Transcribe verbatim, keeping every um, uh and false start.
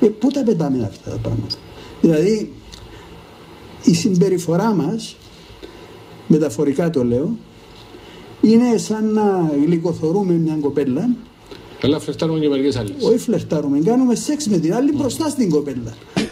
Ε, πού τα πετάμε αυτά τα πράγματα? Δηλαδή, η συμπεριφορά μας, μεταφορικά το λέω, είναι σαν να γλυκοθωρούμε μια κοπέλα. Αλλά φλερτάρουμε και μερικές άλλες. Όχι φλερτάρουμε, κάνουμε σεξ με την άλλη μπροστά στην κοπέλα.